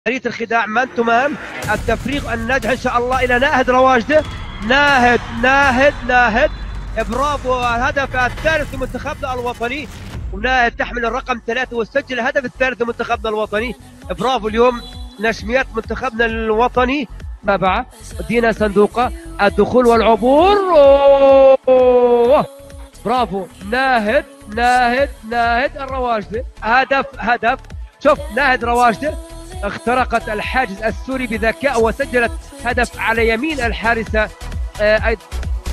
عملية الخداع مان تو مان، التفريغ الناجح ان شاء الله الى ناهد رواجده. ناهد برافو، الهدف الثالث لمنتخبنا الوطني، وناهد تحمل الرقم 3 وسجل الهدف الثالث لمنتخبنا الوطني. برافو اليوم نشميات منتخبنا الوطني. تابعة دينا صندوقة، الدخول والعبور. برافو ناهد الرواجده، هدف. شوف ناهد رواجده اخترقت الحاجز السوري بذكاء وسجلت هدف على يمين الحارسة أيضا.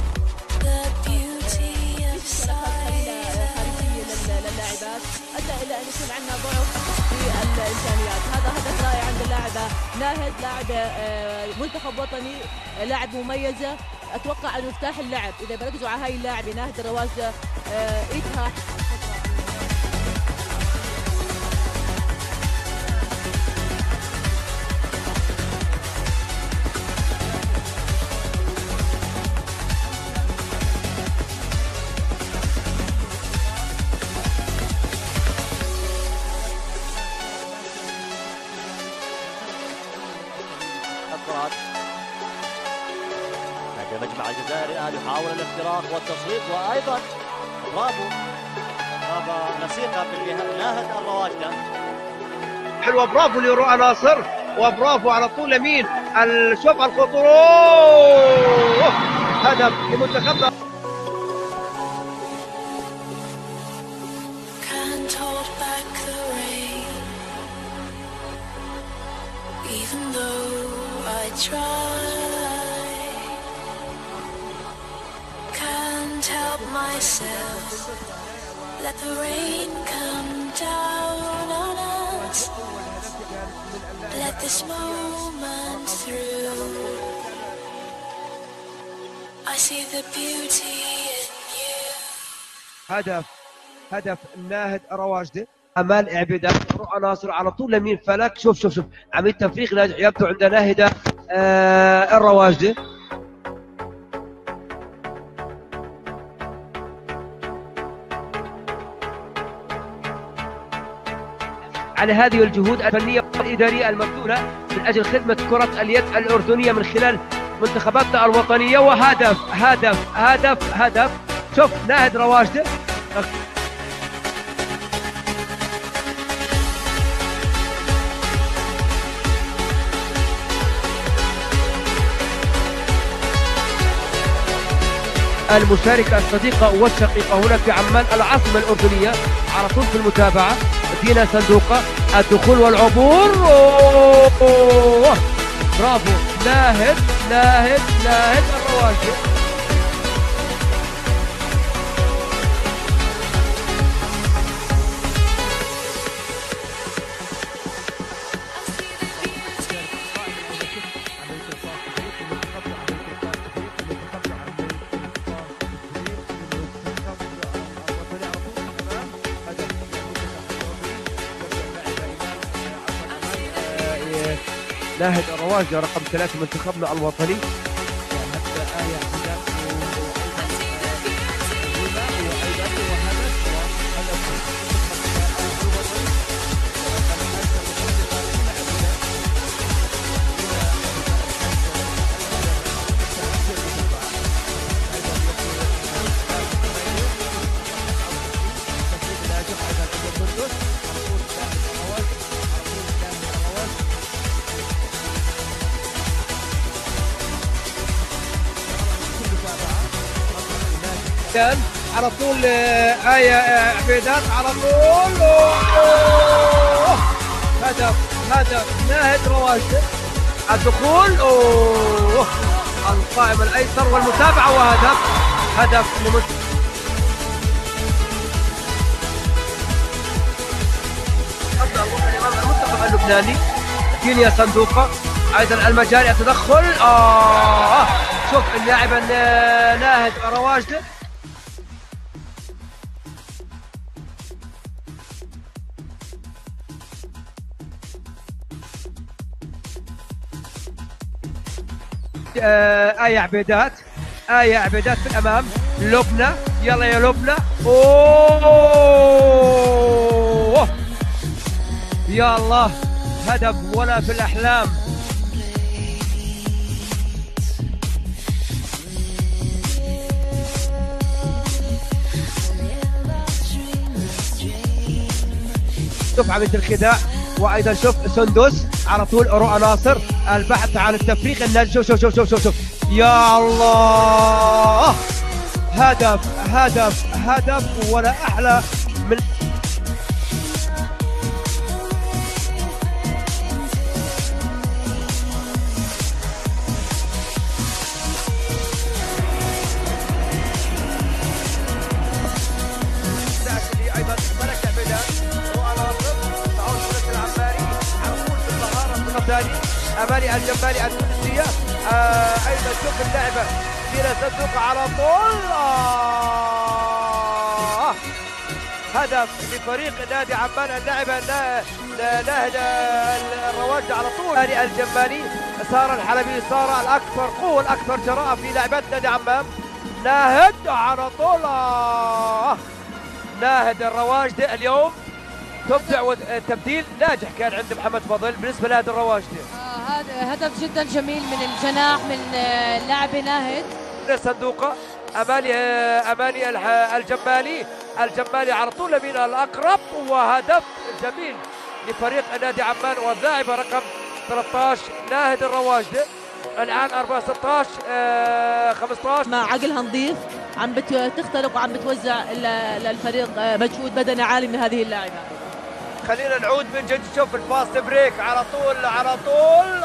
للاعبات ادى الى ان يكون عندنا ضعف في الامكانيات. هذا هدف رائع عند اللاعبه ناهد، لاعبه منتخب وطني، لاعب مميزه. اتوقع انه مفتاح اللعب اذا بركزوا على هاي اللاعبه ناهد الرواجده ايدها. المجمع الجزائري الان يحاول الاختراق والتصويب، وايضا برافو لصيقه ناهد الرواجده. حلوه، برافو لرؤى ناصر، وبرافو على طول يمين شوف الخطوره، هدف لمنتخبنا. Help myself, let the rain come down on us, let this moment through, I see the beauty in you. هدف ناهد رواجده، امال اعبدال رؤى ناصر على طول يمين فلك. شوف عمليه تفريغ ناجح يبدو عند ناهده الرواجده. على هذه الجهود الفنية والإدارية المبذولة من أجل خدمة كرة اليد الأردنية من خلال منتخباتنا الوطنية. وهدف شوف ناهد رواجده المشاركة الصديقة والشقيقة هنا في عمان العاصمة الأردنية. على طول في المتابعة دينا صندوقة، الدخول والعبور. برافو ناهد الرواجده. ناهد الرواجده رقم 3 منتخبنا الوطني. على طول آية عبيدات على طول. هدف ناهد رواجده، الدخول القائم الايسر والمتابعه، وهدف المنتخب اللبناني. دينا صندوقة ايضا المجاري التدخل. شوف اللاعبه ناهد رواجده. آية عبيدات في الأمام. لبنى، يلا يا لبنى. يا الله هدف ولا في الأحلام. دفعة مثل الخداع، وايضا شوف سندس على طول رؤى ناصر البحث عن التفريق النادي. شوف شوف شوف شوف شوف, شوف. يا الله، هدف هدف هدف ولا احلى من ايضا ملك بدا رؤى ناصر تعود كرة العماري على طول في المهارة الثاني. اماني الجمالي التونسية ايضا شوف اللاعبة دينا صندوق على طول. هدف لفريق نادي عمان. اللاعبة ناهد الرواج على طول. اماني الجمالي صار الحلبي صار الاكثر قوة الاكثر جراءة في لاعبات نادي عمان. ناهد على طول. ناهد الرواجدة اليوم تبدع والتبديل ناجح كان عند محمد فضل بالنسبة لناهد الرواجدة. هذا هدف جدا جميل من الجناح من لاعب ناهد. صندوقة اماني الجمالي على طول يمين الاقرب، وهدف جميل لفريق نادي عمان واللاعبة رقم 13 ناهد الرواجدة. الان 4 16 15 مع عقلها نظيف عم بتخترق وعم بتوزع للفريق مجهود بدني عالي من هذه اللاعبة. خلينا نعود من جديد. شوف الباس بريك على طول على طول.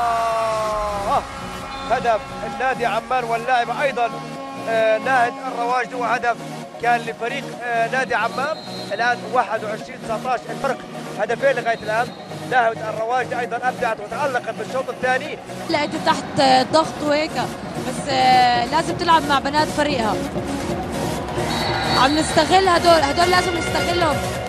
هدف النادي عمان واللاعبة ايضا ناهد الرواجدي، وهدف كان لفريق نادي عمان. الان 21 19 الفرق هدفين لغايه الان. ناهد الرواجدي ايضا ابدعت وتالقت بالشوط الثاني. لقيت تحت ضغط وهيك، بس لازم تلعب مع بنات فريقها. عم نستغل هدول لازم نستغلهم.